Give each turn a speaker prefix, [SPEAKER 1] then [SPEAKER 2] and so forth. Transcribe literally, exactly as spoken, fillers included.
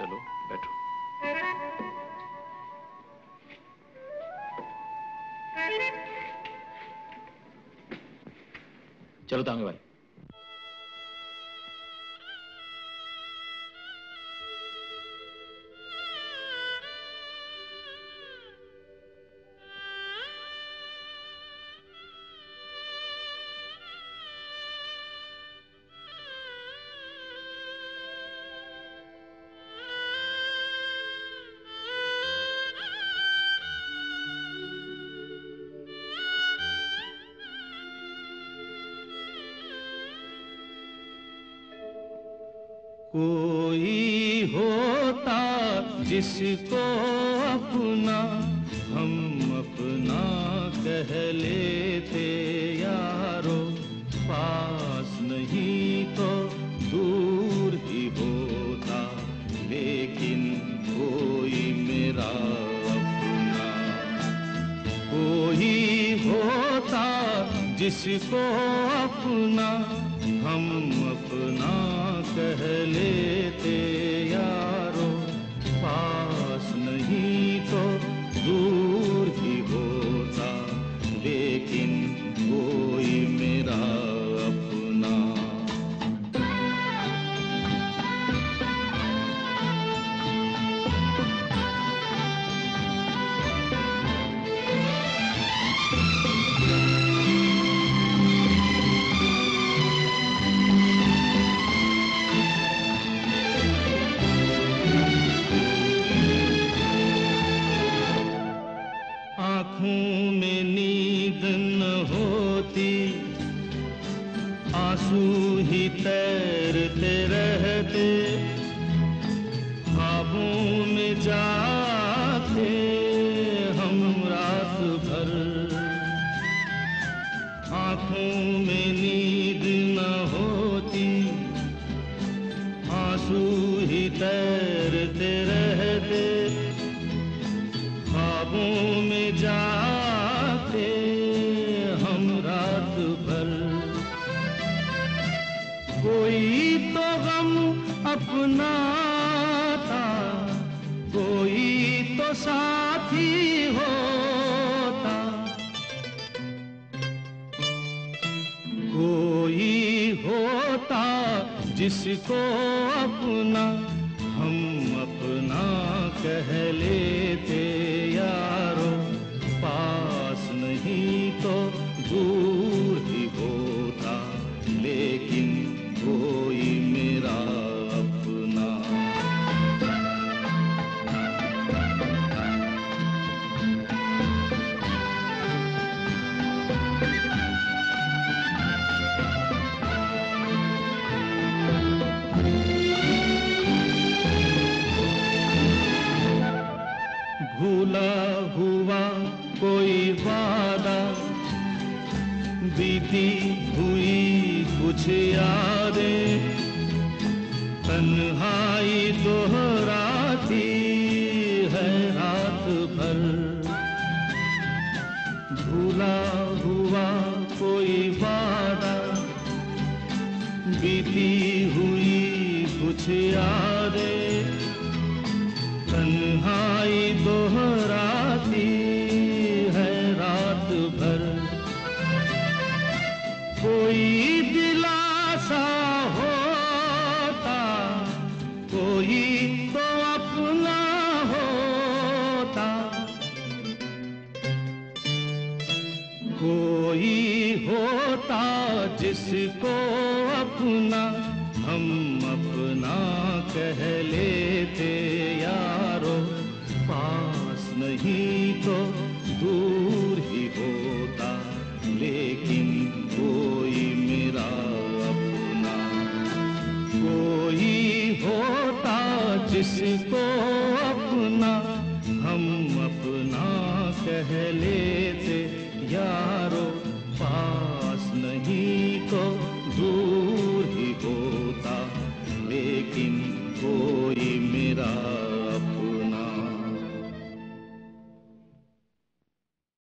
[SPEAKER 1] चलो बैठो। चलो तांगे भाई।
[SPEAKER 2] कोई होता जिसको अपना हम अपना कह लेते यारो, पास नहीं तो दूर ही होता, लेकिन कोई मेरा अपना। कोई होता जिसको अपना हम अपना कह लेते यारो, पास नहीं तो दूर ही होता, लेकिन कोई मेरा अपना। आँखों में नींद न होती, आंसू ही तैरते रहते, ख्वाबों में जाते हम रात भर। आँखों में नींद न होती, आंसू ही तैरते रहते, ख्वाबों में जाते हम रात भर। कोई तो गम अपना था, कोई तो साथी होता, कोई होता जिसको अपना हम अपना कह लेते यारो, पास नहीं तो दूर ही होता, लेकिन कोई मेरा अपना। भूला हुआ कोई वादा, बीती हुई कुछ यादें, तन्हाई दोहराती है रात भर। भूला हुआ कोई वादा, बीती हुई कुछ यादें, तन्हाई दोहराती है रात भर। कोई दिलासा होता, कोई तो अपना होता, कोई होता जिसको अपना हम अपना कह लेते यारो, पास नहीं तो दूर ही होता, लेकिन कोई मेरा अपना। कोई होता जिसको